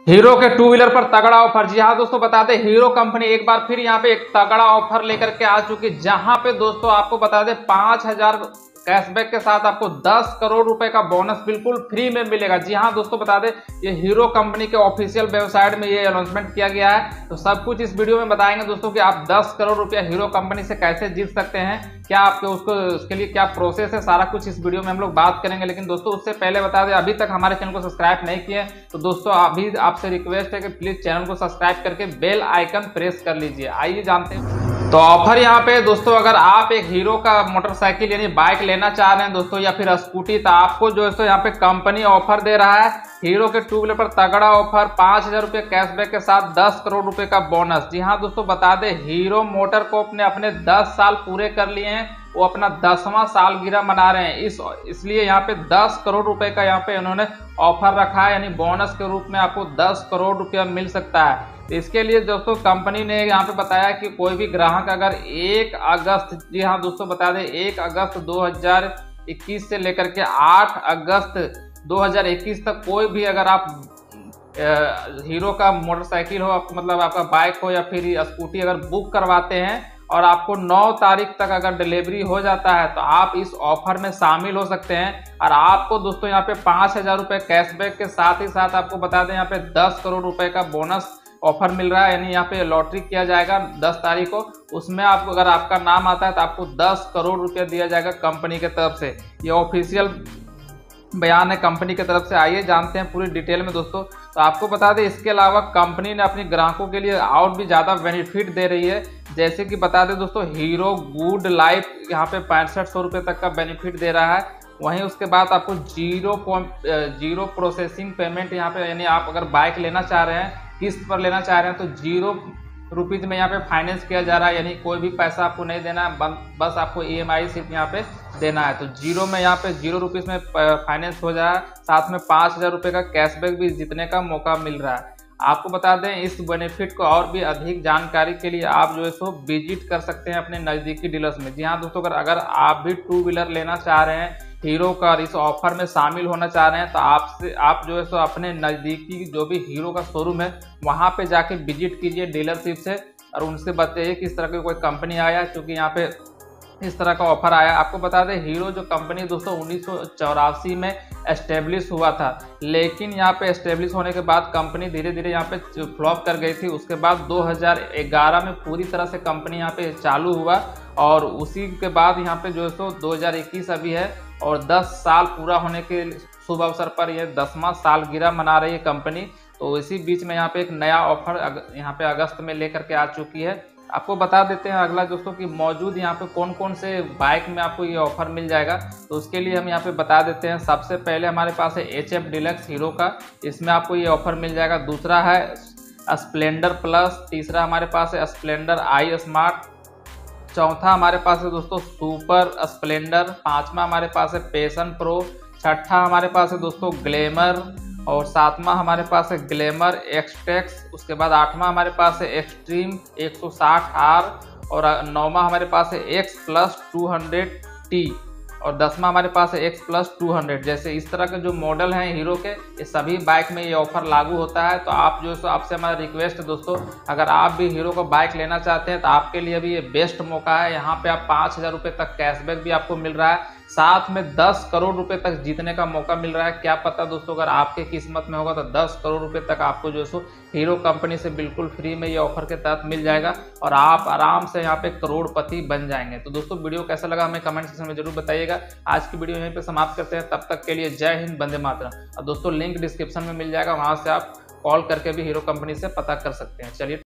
Hero के two wheeler पर तगड़ा ऑफर। जी हाँ दोस्तों, बता दें हीरो कंपनी एक बार फिर यहाँ पे एक तगड़ा ऑफर लेकर के आ चुकी है, जहां पे दोस्तों आपको बता दें 5000 कैशबैक के साथ आपको 10 करोड़ रुपए का बोनस बिल्कुल फ्री में मिलेगा। जी हाँ दोस्तों, बता दें ये हीरो कंपनी के ऑफिशियल वेबसाइट में ये अनाउंसमेंट किया गया है। तो सब कुछ इस वीडियो में बताएंगे दोस्तों कि आप 10 करोड़ रुपया हीरो कंपनी से कैसे जीत सकते हैं, क्या आपके उसके लिए क्या प्रोसेस है, सारा कुछ इस वीडियो में हम लोग बात करेंगे। लेकिन दोस्तों उससे पहले बता दें, अभी तक हमारे चैनल को सब्सक्राइब नहीं किए तो दोस्तों अभी आपसे रिक्वेस्ट है कि प्लीज चैनल को सब्सक्राइब करके बेल आइकन प्रेस कर लीजिए। आइए जानते हैं। तो ऑफर यहाँ पे दोस्तों, अगर आप एक हीरो का मोटरसाइकिल यानी बाइक लेना चाह रहे हैं दोस्तों या फिर स्कूटी, तो आपको जो है यहाँ पे कंपनी ऑफर दे रहा है हीरो के टू व्हीलर पर तगड़ा ऑफर, 5000 रुपये कैशबैक के साथ 10 करोड़ रुपए का बोनस। जी हाँ दोस्तों, बता दें हीरो मोटर कॉर्प ने अपने 10 साल पूरे कर लिए हैं, वो अपना 10वां सालगिरह मना रहे हैं, इसलिए यहाँ पे 10 करोड़ रुपए का यहाँ पे उन्होंने ऑफर रखा है, यानी बोनस के रूप में आपको 10 करोड़ रुपया मिल सकता है। इसके लिए दोस्तों कंपनी ने यहाँ पे बताया कि कोई भी ग्राहक अगर 1 अगस्त, जी हाँ दोस्तों बता दें 1 अगस्त 2021 से लेकर के 8 अगस्त 2021 तक कोई भी अगर आप हीरो का मोटरसाइकिल हो, मतलब आपका बाइक हो या फिर स्कूटी अगर बुक करवाते हैं और आपको 9 तारीख तक अगर डिलीवरी हो जाता है तो आप इस ऑफर में शामिल हो सकते हैं। और आपको दोस्तों यहाँ पे 5000 रुपये कैशबैक के साथ ही साथ आपको बता दें यहाँ पे 10 करोड़ रुपए का बोनस ऑफर मिल रहा है, यानी यहाँ पे लॉटरी किया जाएगा 10 तारीख को, उसमें आपको अगर आपका नाम आता है तो आपको 10 करोड़ रुपया दिया जाएगा कंपनी की तरफ से। ये ऑफिशियल बयान है कंपनी की तरफ से। आइए जानते हैं पूरी डिटेल में दोस्तों। तो आपको बता दें इसके अलावा कंपनी ने अपने ग्राहकों के लिए और भी ज़्यादा बेनिफिट दे रही है, जैसे कि बता दें दोस्तों हीरो गुड लाइफ यहाँ पे 6500 रुपये तक का बेनिफिट दे रहा है। वहीं उसके बाद आपको जीरो प्रोसेसिंग पेमेंट यहाँ पे, यानी आप अगर बाइक लेना चाह रहे हैं, किस्त पर लेना चाह रहे हैं तो 0 रुपीज़ में यहाँ पे फाइनेंस किया जा रहा है, यानी कोई भी पैसा आपको नहीं देना है, बस आपको EMI सिर्फ यहाँ पे देना है। तो जीरो में यहाँ पे 0 रुपीज़ में फाइनेंस हो जाए, साथ में 5000 रुपये का कैशबैक भी जीतने का मौका मिल रहा है। आपको बता दें इस बेनिफिट को और भी अधिक जानकारी के लिए आप जो है सो विजिट कर सकते हैं अपने नज़दीकी डीलर्स में। जी हाँ दोस्तों, अगर आप भी टू व्हीलर लेना चाह रहे हैं हीरो का, इस ऑफर में शामिल होना चाह रहे हैं, तो आप जो है सो अपने नज़दीकी जो भी हीरो का शोरूम है वहाँ पे जाके विजिट कीजिए डीलरशिप से, और उनसे बताइए कि इस तरह की कोई कंपनी आया, क्योंकि यहाँ पे इस तरह का ऑफर आया। आपको बता दें हीरो जो कंपनी दोस्तों 1984 में एस्टेब्लिश हुआ था, लेकिन यहाँ पे एस्टेब्लिश होने के बाद कंपनी धीरे धीरे यहाँ पे फ्लॉप कर गई थी। उसके बाद 2011 में पूरी तरह से कंपनी यहाँ पे चालू हुआ, और उसी के बाद यहाँ पे जो है सो 2021 अभी है, और 10 साल पूरा होने के शुभ अवसर पर यह 10वां सालगिरह मना रही है कंपनी। तो इसी बीच में यहाँ पे एक नया ऑफर यहाँ पे अगस्त में लेकर के आ चुकी है। आपको बता देते हैं अगला दोस्तों कि मौजूद यहाँ पे कौन कौन से बाइक में आपको ये ऑफर मिल जाएगा। तो उसके लिए हम यहाँ पे बता देते हैं। सबसे पहले हमारे पास है HF डिलक्स हीरो का, इसमें आपको ये ऑफर मिल जाएगा। दूसरा है स्प्लेंडर प्लस, तीसरा हमारे पास है स्प्लेंडर आई स्मार्ट, चौथा हमारे पास है दोस्तों सुपर स्प्लेंडर, पांचवा हमारे पास है पैशन प्रो, छठा हमारे पास है दोस्तों ग्लैमर, और सातवां हमारे पास है ग्लैमर एक्सटेक्स। उसके बाद आठवां हमारे पास है एक्सट्रीम 160R, और नौवां हमारे पास है X+ 200T, और 10वां हमारे पास है X+ 200। जैसे इस तरह के जो मॉडल हैं हीरो के, ये सभी बाइक में ये ऑफर लागू होता है। तो आप जो है आपसे हमारा रिक्वेस्ट है दोस्तों, अगर आप भी हीरो का बाइक लेना चाहते हैं तो आपके लिए भी ये बेस्ट मौका है। यहाँ पे आप 5000 रुपये तक कैशबैक भी आपको मिल रहा है, साथ में 10 करोड़ रुपए तक जीतने का मौका मिल रहा है। क्या पता दोस्तों अगर आपके किस्मत में होगा तो 10 करोड़ रुपए तक आपको जो है हीरो कंपनी से बिल्कुल फ्री में ये ऑफर के तहत मिल जाएगा, और आप आराम से यहाँ पे करोड़पति बन जाएंगे। तो दोस्तों वीडियो कैसा लगा हमें कमेंट सेक्शन में जरूर बताइएगा। आज की वीडियो यहीं पे समाप्त करते हैं, तब तक के लिए जय हिंद, वंदे मातरम। और दोस्तों लिंक डिस्क्रिप्शन में मिल जाएगा, वहां से आप कॉल करके भी हीरो कंपनी से पता कर सकते हैं। चलिए।